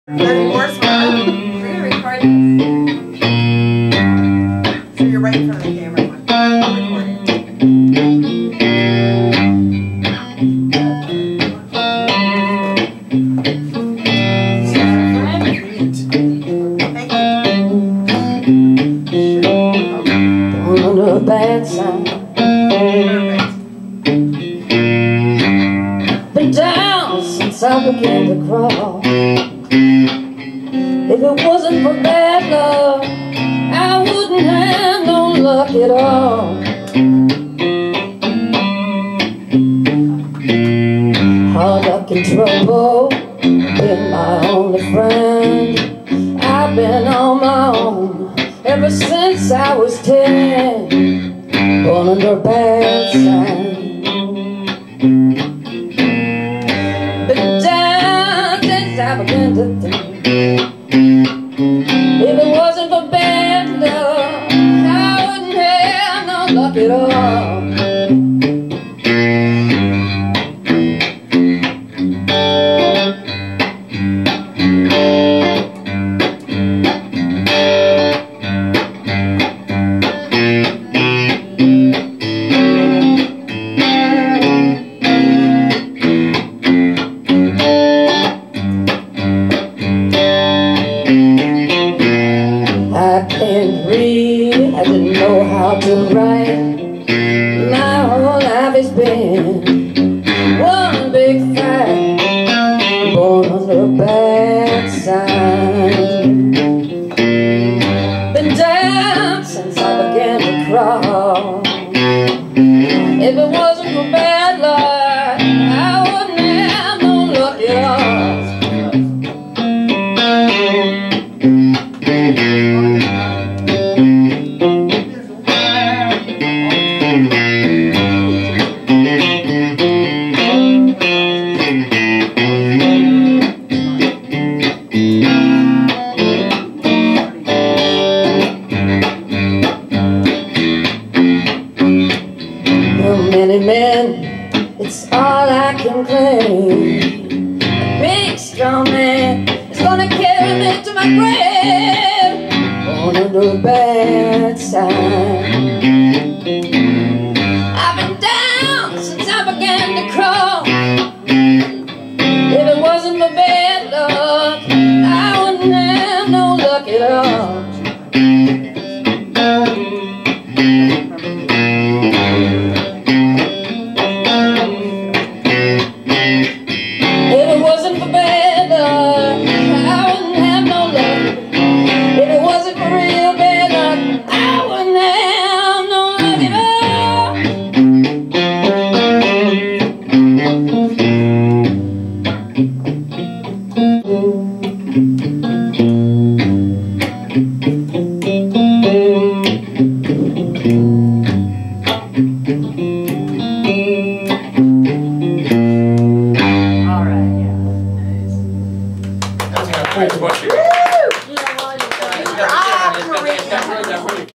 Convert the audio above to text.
There's more smart. We're gonna record this. So you're right in front of the camera. A bad sign. Been down since I began to crawl. If it wasn't for bad luck, I wouldn't have no luck at all. Hard luck and trouble been my only friend. I've been on my own ever since I was 10, born under a bad sign. Been down since I began to think. If it wasn't for bad luck, I wouldn't have no luck at all. I can't read, I didn't know how to write. My whole life has been one big fight, born under a bad sign. Been down since I began to crawl. If it wasn't for bad luck, I wouldn't have no luck at all. Many men, it's all I can claim. A big strong man is gonna carry me to my grave, born under a bad sign. I've been down since I began to cry.